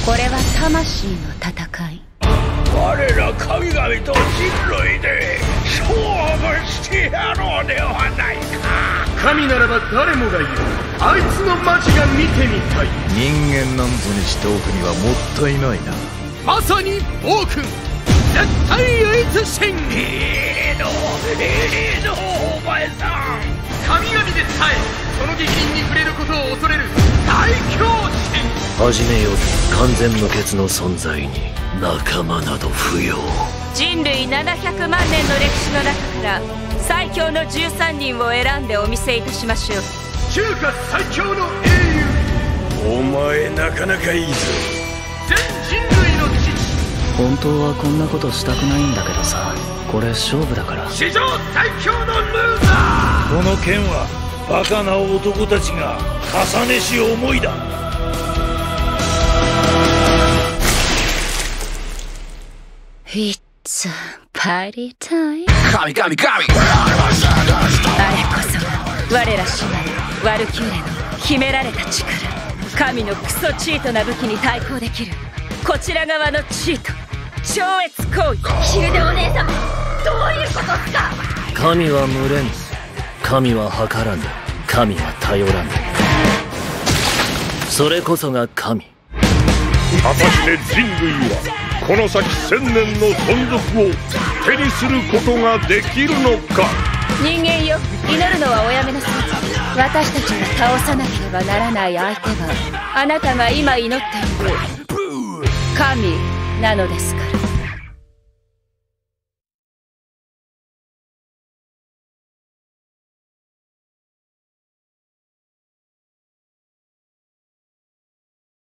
これは魂の戦い。 我ら神々と人類で勝負してやろうではないか。 神ならば誰もが言う。あいつのマジが見てみたい。 人間なんぞにしておくにはもったいないな。 まさに暴君絶対唯一神。 いいのお前さん。 神々でさえその激鱗に触れることを恐れる大狂神。 初めより完全無欠の存在に仲間など不要。 人類700万年の歴史の中から最強の13人を選んでお見せいたしましょう。 中華最強の英雄。 お前なかなかいいぞ。 全人類の父。 本当はこんなことしたくないんだけどさ、これ勝負だから。 史上最強のルーザー。 この剣はバカな男たちが重ねし思いだ。 It's party time。 神神神。 あれこそが我ら姉妹ワルキューレの秘められた力。神のクソチートな武器に対抗できるこちら側のチート超越行為。ヒルデお姉様、どういうことっすか。 神は群れぬ、神は計らぬ、神は頼らぬ。それこそが神。 果たして人類はこの先1000年の存続を手にすることができるのか。 人間よ、祈るのはおやめなさい。私たちが倒さなければならない相手はあなたが今祈っている神なのですから。